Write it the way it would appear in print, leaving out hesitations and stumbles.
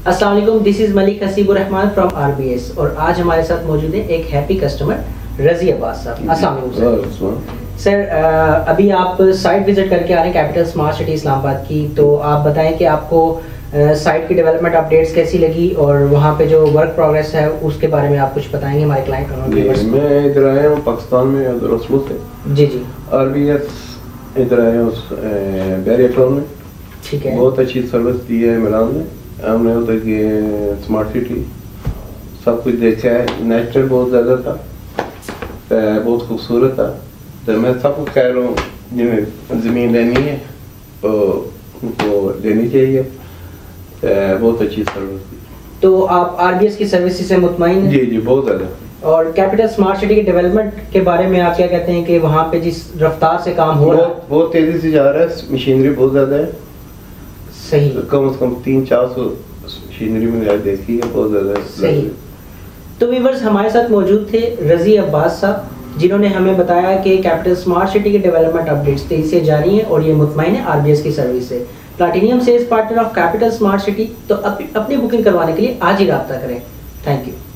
السلام علیکم، this is Malik Haseeb Rehman from RBS اور آج ہمارے ساتھ موجود ہے ایک ہیپی کسٹمر رضی عباس صاحب. السلام علیکم سر. ابھی آپ سائٹ وزٹ کر کے آ رہے ہیں کیپٹل اسمارٹ سٹی اسلام آباد کی, تو آپ بتائیں کہ آپ کو سائٹ کی ڈیولپمنٹ اپڈیٹس کیسی لگی اور وہاں پہ جو ورک پروگریس ہے اس کے بارے میں آپ کچھ بتائیں گے ہمارے کلائنٹ. میں ادھر آیا ہوں پاکستان میں رسمو سے. جی جی. RBS ادھر آیا ہوں بیریا ٹاؤن میں. ٹھیک ہے. بہت اچھی سروس دی ہے میلان میں. ہم نے ادھر کی اسمارٹ سٹی سب کچھ دیکھا ہے. نیچرل بہت زیادہ تھا, بہت خوبصورت تھا. تو میں سب کو کہہ رہا ہوں جنہیں زمین لینی ہے تو ان کو لینی چاہیے. بہت اچھی سروس دی. تو آپ RBS کی سروسز سے مطمئن ہیں؟ جی جی بہت زیادہ. اور کیپٹل اسمارٹ سٹی کے ڈیولپمنٹ کے بارے میں آپ کیا کہتے ہیں کہ وہاں پہ جس رفتار سے کام ہو رہا ہے؟ بہت تیزی سے جا رہا ہے. مشینری بہت زیادہ ہے. صحیح. کم از کم 300-400 مشینری میں نے دیکھی ہے. بہت زیادہ صحیح. تو ویورز ہمارے ساتھ موجود تھے رضی عباس صاحب, جنہوں نے ہمیں بتایا کہ کیپٹل اسمارٹ سٹی کے ڈیولپمنٹ اپڈیٹس تیزی سے جاری ہیں اور یہ مطمئن ہے RBS کی سروس سے. Platinum sales partner of capital smart city. تو اپنی بکنگ کروانے کے لیے آج ہی رابطہ کریں. Thank you.